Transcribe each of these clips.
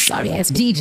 Sorry ass DJ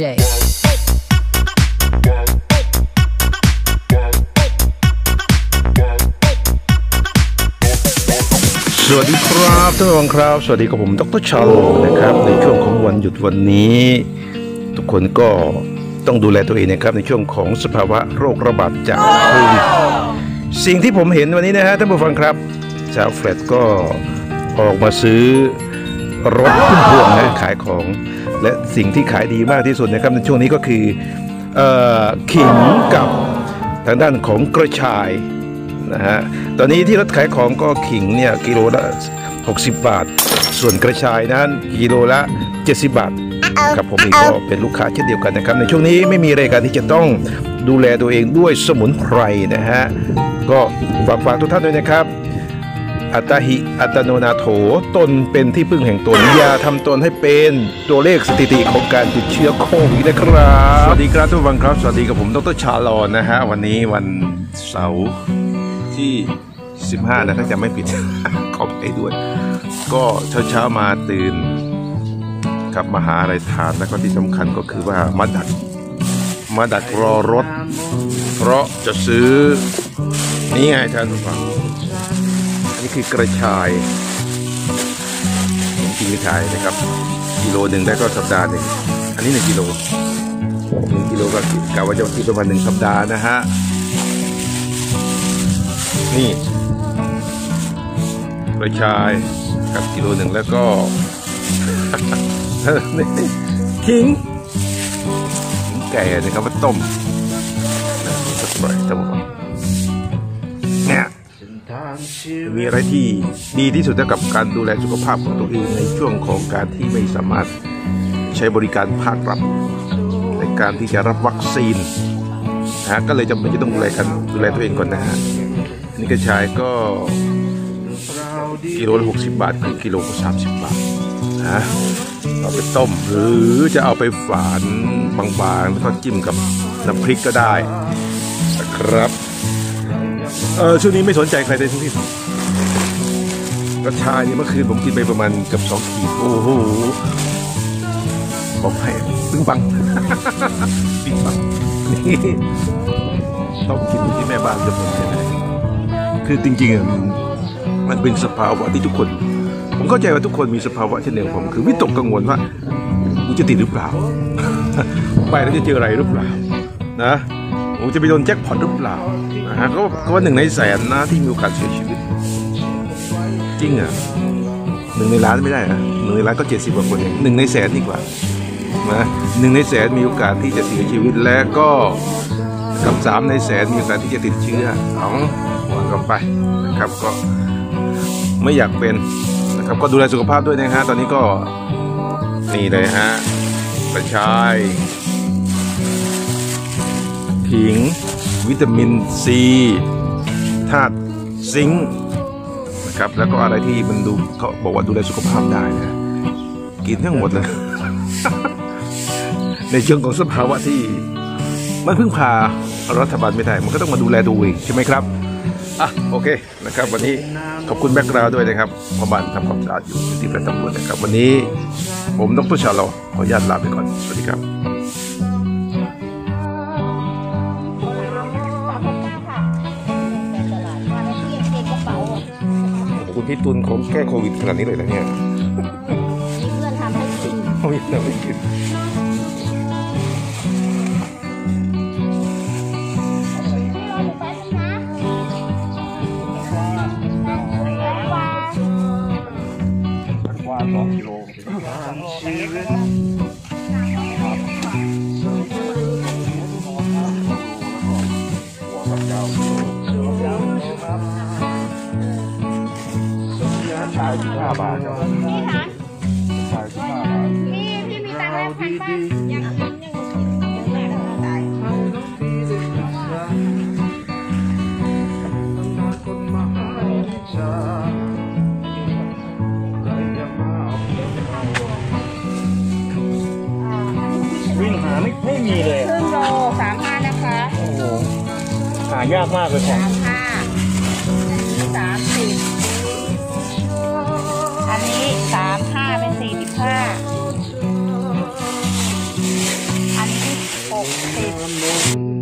สวัสดีครับท่านผู้ชมครับสวัสดีกับผมดร.ชาโลนะครับในช่วงของวันหยุดวันนี้ทุกคนก็ต้องดูแลตัวเองนะครับในช่วงของสภาวะโรคระบาดจากโควิดสิ่งที่ผมเห็นวันนี้นะฮะท่านผู้ฟังครับชาวแฟลตก็ออกมาซื้อรถพุ่มพวงนะขายของและสิ่งที่ขายดีมากที่สุดนะครับในช่วงนี้ก็คือขิงกับทางด้านของกระชายนะฮะตอนนี้ที่รถขายของก็ขิงเนี่ยกิโลละ60 บาทส่วนกระชายนั้นกิโลละ70 บาทครับผมเองก็เป็นลูกค้าเช่นเดียวกันนะครับในช่วงนี้ไม่มีรายการที่จะต้องดูแลตัวเองด้วยสมุนไพรนะฮะก็ฝากทุกท่านด้วยนะครับอัตหิอัตโนนาโถตนเป็นที่พึ่งแห่งตนอย่าทำตนให้เป็นตัวเลขสถิติของการติดเชื้อโควิดนะครับสวัสดีครับทุกท่านครับสวัสดีกับผมดร.ชาลอนนะฮะวันนี้วันเสาร์ที่15นะถ้าจะไม่ผิด ขอไปด้วยก็เช้ามาตื่นกลับมาหาอะไรทานแล้วก็ที่สำคัญก็คือว่ามาดักรอรถเพราะจะซื้อนี่ไงท่านผู้ฟังนี่คือกระชายผมกินกระชายนะครับกิโลหนึ่งได้ก็สัปดาห์หนึ่งอันนี้1 กิโลก็กะว่าจะกินประมาณ1 สัปดาห์นะฮะนี่กระชายกับกิโลหนึ่งแล้วก็ขิงแก่นะครับมาต้มสักหน่อยท่านผู้ชมเนี่ยมีอะไรที่ดีที่สุดกับการดูแลสุขภาพของตัวเองในช่วงของการที่ไม่สามารถใช้บริการภาครัฐในการที่จะรับวัคซีนนะก็เลยจำเป็นจะต้องดูแลตัวเองก่อนนะฮะนี่กระชายก็กิโลละ60 บาทคือกิโลละ30 บาทนะเอาไปต้มหรือจะเอาไปฝานบางๆแล้วก็จิ้มกับน้ำพริกก็ได้นะครับช่วงนี้ไม่สนใจใครเลยทั้งสิ้นกระชายเนี่ยเมื่อคืนผมกินไปประมาณเกือบ2 ขีดโอ้โหบอกให้ตึงบังตึงบังนี่ต้องกินที่แม่บ้านจะเป็นยังไงคือจริงๆมันเป็นสภาวะที่ทุกคนผมเข้าใจว่าทุกคนมีสภาวะเช่นเดียวกับผมคือวิตกกังวลว่ากูจะติดหรือเปล่าไปแล้วจะเจออะไรหรือเปล่านะกูจะไปโดนแจ็คพอตหรือเปล่านะฮะก็ว่า1 ในแสนนะที่มีโอกาสเสียชีวิตจริงอ่ะ1 ในล้านไม่ได้นะ1 ในล้านก็70 กว่าคนเอง1 ในแสนดีกว่านะ1 ในแสนมีโอกาสที่จะเสียชีวิตและก็กับ3 ในแสนมีโอกาสที่จะติดเชื้อว่ากันไปนะครับก็ไม่อยากเป็นนะครับก็ดูแลสุขภาพด้วยนะฮะตอนนี้ก็นี่เลยฮะกระชายขิงวิตามินซีธาตุซิงค์นะครับแล้วก็อะไรที่มันดูเขาบอกว่าดูแลสุขภาพได้นะกินทั้งหมดเลย ในเชิงของสภาวะที่มันพึ่งพารัฐบาลไม่ได้มันก็ต้องมาดูแลตัวเองใช่ไหมครับโอเคนะครับวันนี้ขอบคุณแบ็คกราวด์ด้วยนะครับพ่อบ้านทำความสะอาดอยู่ที่แฟลตตำรวจนะครับวันนี้ผมดร.ชาโลขออนุญาตลาไปก่อนสวัสดีครับคุณพี่ตุลเขาแก้โควิดขนาดนี้เลยนะเนี่ยมีเพื่อนทำให้กินมีเพื่อนทำให้กิน2 กิโลชาย15 บาทครับชาย15 บาทพี่มีตังค์แล้วพันบ้างยังวิ่งหาไม่มีเลยครึ่งโล35นะคะโอ้โหหายากมากเลยของ35อันนี้35เป็น45 ติด